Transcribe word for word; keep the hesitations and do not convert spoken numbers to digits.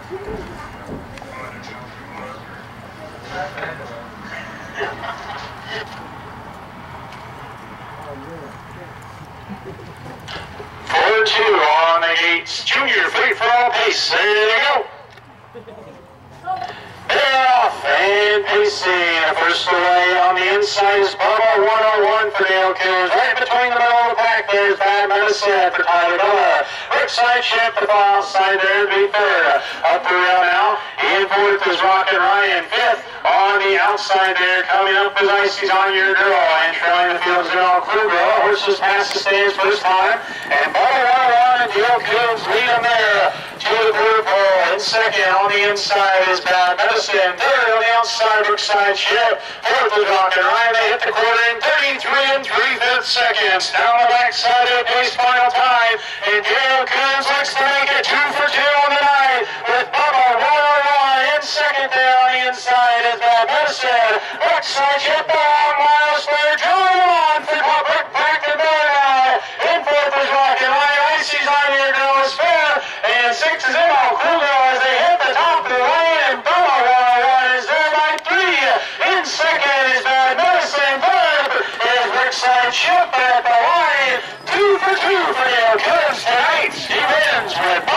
Four two on the gates. Junior free for all pace. There they go. They're off and pacing. First away on the inside is Bubba one oh one for Dale Coons. Right between the middle of the pack there's Bad Medicine for Tyler Bubba. Brookside Ship to fall outside there to be third. Up the rail now. In fourth is Rockin' Ryan. Fifth on the outside there. Coming up is Icy's On Your Girl. And trailing the field is General Kruger. Horses past the stands first time. And Bubba one oh one and Dale Coons lead them there to the third pole. In second on the inside is Bad Medicine. Third on the outside, Brookside Ship. Fourth is Rockin' Ryan. They hit the quarter in thirty-three and three-fifths seconds. Down the backside of the pace final time. And Dale Coons looks to make it two for two on the night. With Bubba one oh one in second there on the inside is Bad Medicine. Brookside Ship a long mile spur. Joey on for Brook back to Bellingham. In fourth is Rockin' Ryan. Icy's On Your Girl is fifth. And sixth is General Kruger as they hit the top of the lane. And Bubba one oh one is there by three. In second is Bad Medicine. Third is Brookside Ship at the line. Two for two for Dale Coons tonight. He wins with